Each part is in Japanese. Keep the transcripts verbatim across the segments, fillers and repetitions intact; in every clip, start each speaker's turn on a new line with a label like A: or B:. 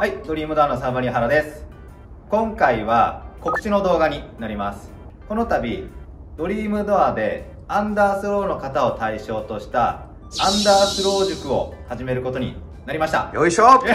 A: はい、ドリームドアのサーバリ原です。今回は告知の動画になります。この度、ドリームドアでアンダースローの方を対象としたアンダースロー塾を始めることになりました。
B: よいしょよー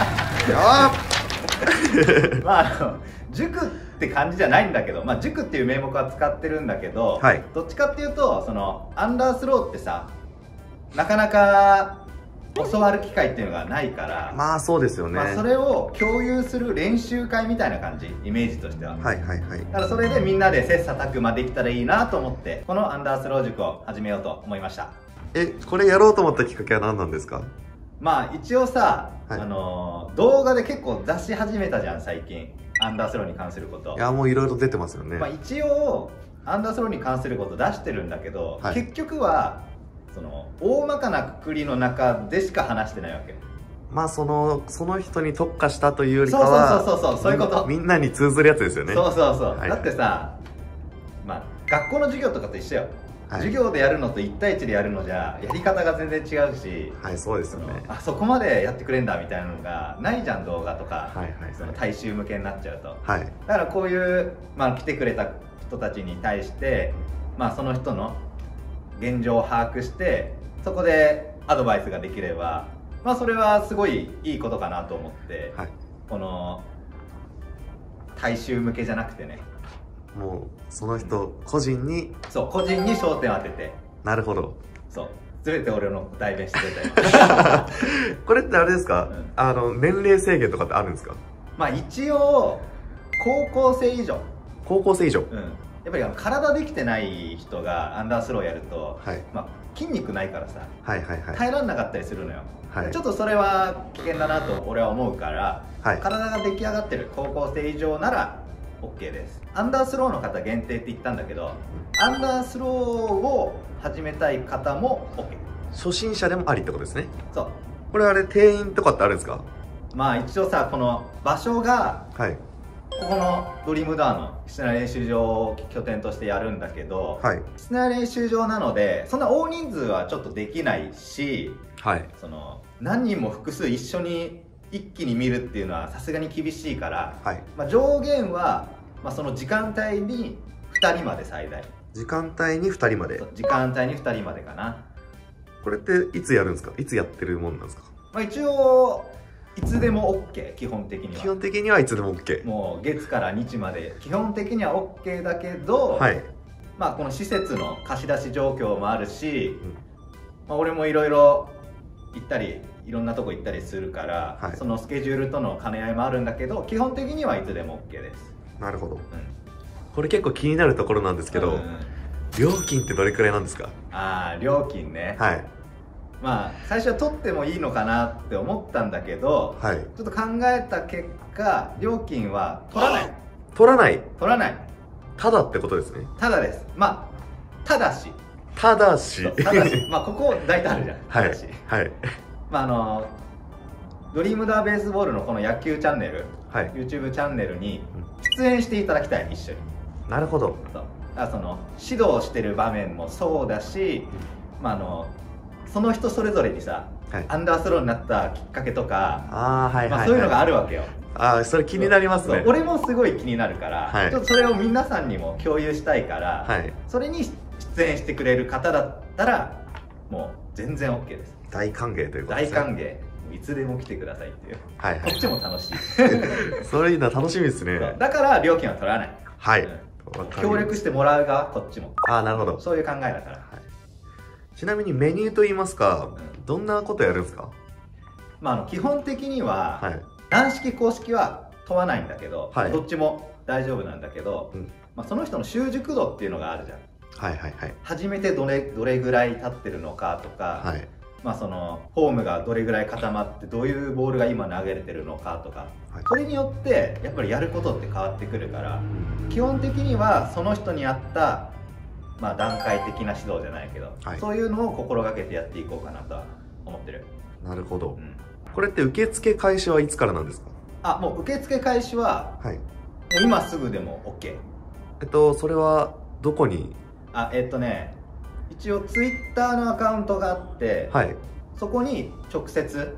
A: まあ、あの、塾って感じじゃないんだけど、まあ、塾っていう名目は使ってるんだけど、
B: はい、
A: どっちかっていうと、その、アンダースローってさ、なかなか教わる機会っていうのがないから、
B: まあそうですよね。
A: まあそれを共有する練習会みたいな感じ、イメージとしては。
B: はいはいはい。
A: だからそれでみんなで切磋琢磨できたらいいなと思って、このアンダースロー塾を始めようと思いました。
B: え、これやろうと思ったきっかけは何なんですか？
A: まあ一応さ、
B: はい、
A: あのー、動画で結構出し始めたじゃん、最近。アンダースローに関すること。
B: いや、もういろいろ出てますよね。
A: まあ一応、アンダースローに関すること出してるんだけど、はい、結局は、その大まかなくくりの中でしか話してないわけ。
B: まあそのその人に特化したというよりかは、
A: そうそうそうそう、そういうこと。
B: みんなに通ずるやつですよね。
A: そうそうそう、
B: はい、
A: だってさ、まあ学校の授業とかと一緒よ、はい、授業でやるのといち対いちでやるのじゃやり方が全然違うし、
B: はい、そうですよね。
A: あそこまでやってくれんだみたいなのがないじゃん、動画とか、
B: はいはい、
A: その大衆向けになっちゃうと、
B: はい、
A: だからこういう、まあ、来てくれた人たちに対して、まあ、その人の現状を把握してそこでアドバイスができれば、まあそれはすごいいいことかなと思って、はい、この大衆向けじゃなくてね、
B: もうその人個人に、
A: そう個人に焦点を当てて。
B: なるほど。
A: そう全て俺の代弁してくれたよ
B: これってあれですか、うん、あの年齢制限とかってあるんですか？
A: まあ一応高校生以上。
B: 高校生以上、うん、
A: やっぱりあの体できてない人がアンダースローやると、
B: はい、
A: まあ筋肉ないからさ、
B: はいはいはい、
A: 耐えられなかったりするのよ、はい、ちょっとそれは危険だなと俺は思うから、はい、体が出来上がってる高校生以上なら オーケー です。アンダースローの方限定って言ったんだけど、アンダースローを始めたい方も オーケー。
B: 初心者でもありってことですね。
A: そう。
B: これあれ定員とかってあるんですか？
A: まあ一応さ、この場所が、はい、ここのドリームドアの室内練習場を拠点としてやるんだけど、はい、室内練習場なのでそんな大人数はちょっとできないし、はい、その何人も複数一緒に一気に見るっていうのはさすがに厳しいから、はい、まあ上限は、まあ、その時間帯にふたりまで最大。
B: 時間帯にふたりまで。
A: 時間帯にふたりまでかな。
B: これっていつやるんですか？いつやってるもんなんですか？
A: まあ一応いつでも オーケー、基本的には。
B: 基本的にはいつでも オーケー。
A: もう月から日まで基本的には オーケー だけど、はい、まあこの施設の貸し出し状況もあるし、うん、まあ俺もいろいろ行ったりいろんなとこ行ったりするから、はい、そのスケジュールとの兼ね合いもあるんだけど基本的にはいつでも オーケー です。
B: なるほど、うん、これ結構気になるところなんですけど、うん、料金ってどれくらいなんですか？ああ、料金ね。はい。まあ最初は取ってもいいのかなって思ったんだけど、はい、ちょっと考えた結果料金は取らない。 取らない
A: 取らない。
B: ただってことですね。
A: ただです。まあただした
B: だした
A: だしまあここ大体あるじゃん。
B: はい、はい。
A: まああのドリームドアベースボールのこの野球チャンネル、はい、YouTube チャンネルに出演していただきたい、一緒に。
B: なるほど。
A: そうあその指導してる場面もそうだし、まああのその人それぞれにさ、はい、アンダースローになったきっかけとか、そういうのがあるわけよ。
B: ああ、それ気になりますね。
A: 俺もすごい気になるから、はい、ちょっとそれを皆さんにも共有したいから、はい、それに出演してくれる方だったらもう全然 オーケー です。
B: 大歓迎ということですね。
A: 大歓迎。いつでも来てくださいっていう。はい、はい、こっちも楽しい。
B: それいいな、楽しみですね。
A: だから料金は取らない。
B: はい、
A: うん、協力してもらう側、こっちも。
B: ああ、なるほど。
A: そういう考えだから。はい、
B: ちなみにメニューといいますか、うん、どんなことやるんですか？
A: まあ、あの基本的には、はい、軟式公式は問わないんだけど、はい、どっちも大丈夫なんだけど、うん、まあ、その人の習熟度っていうのがあるじゃん。はいはいはい。初めてどれどれぐらい経ってるのかとか、はい、まあそのフォームがどれぐらい固まってどういうボールが今投げれてるのかとか、はい、それによってやっぱりやることって変わってくるから、うん、基本的にはその人に合ったまあ段階的な指導じゃないけど、はい、そういうのを心がけてやっていこうかなとは思ってる。
B: なるほど、うん、これって受付開始はいつからなんですか？
A: あ、もう受付開始は、はい、もう今すぐでも オーケー。
B: えっとそれはどこに？
A: あ、えっとね一応ツイッターのアカウントがあって、はい、そこに直接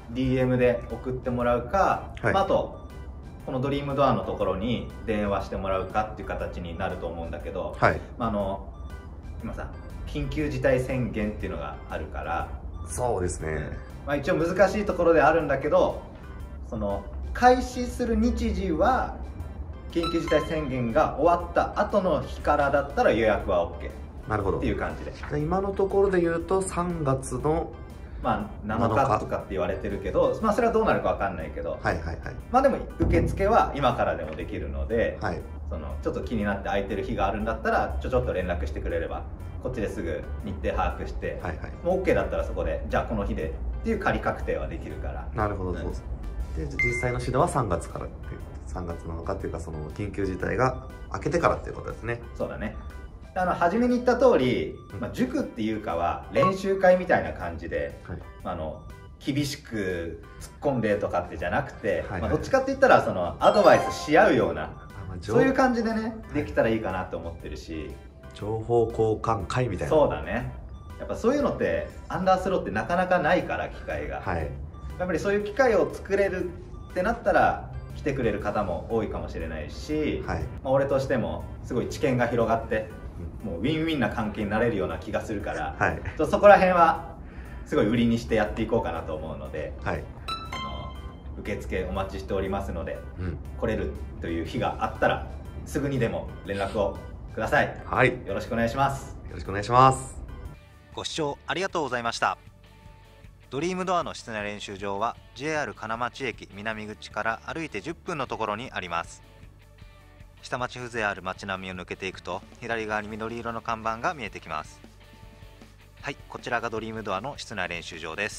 A: ディーエム で送ってもらうか、はい、まあ、あとこのドリームドアのところに電話してもらうかっていう形になると思うんだけど、はい、まあ、あの今さ緊急事態宣言っていうのがあるから、
B: そうですね、
A: まあ、一応難しいところであるんだけど、その開始する日時は緊急事態宣言が終わった後の日からだったら予約は OK
B: なるほど
A: っていう感じで、
B: 今のところで言うとさんがつの
A: まあなのかとかって言われてるけど、まあそれはどうなるかわかんないけど、
B: はいはいはい、
A: まあでも受付は今からでもできるので、はい、そのちょっと気になって空いてる日があるんだったらちょちょっと連絡してくれればこっちですぐ日程把握して、はいはい、もう OK だったらそこでじゃあこの日でっていう仮確定はできるから。
B: なるほど、そうです。で実際の指導はさんがつからっていうさんがつなのかっていうか、その緊急事態が明けてからっていうことですね。
A: そうだね。あの初めに言った通り、まあ、塾っていうかは練習会みたいな感じで、はい、あの厳しく突っ込んでとかってじゃなくて、はいはい、まあ、どっちかって言ったらそのアドバイスし合うような、まあ、そういう感じでねできたらいいかなと思ってるし、
B: 情報交換会みたいな。
A: そうだね。やっぱそういうのってアンダースローってなかなかないから機会が、はい、やっぱりそういう機会を作れるってなったら来てくれる方も多いかもしれないし、はい、まあ、俺としてもすごい知見が広がってもうウィンウィンな関係になれるような気がするから、はい、とそこら辺はすごい売りにしてやっていこうかなと思うので、はい、あの受付お待ちしておりますので、うん、来れるという日があったらすぐにでも連絡をください。はい、よろしくお願いします。
B: よろしくお願いします。
C: ご視聴ありがとうございました。ドリームドアの室内練習場は ジェイアール 金町駅南口から歩いてじゅっぷんのところにあります。下町風情ある街並みを抜けていくと左側に緑色の看板が見えてきます。はい、こちらがドリームドアの室内練習場です。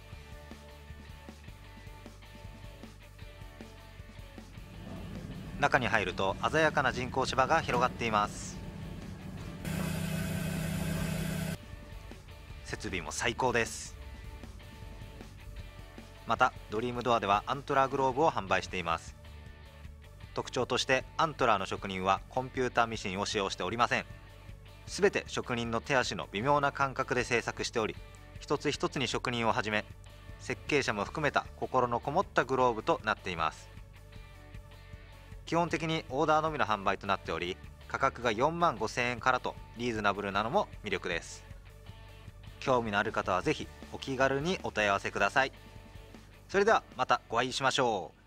C: 中に入ると鮮やかな人工芝が広がっています。設備も最高です。またドリームドアではアントラーグローブを販売しています。特徴としてアントラーの職人はコンピューターミシンを使用しておりません。すべて職人の手足の微妙な感覚で製作しており、一つ一つに職人をはじめ設計者も含めた心のこもったグローブとなっています。基本的にオーダーのみの販売となっており、価格がよんまんごせんえんからとリーズナブルなのも魅力です。興味のある方はぜひお気軽にお問い合わせください。それではまたお会いしましょう。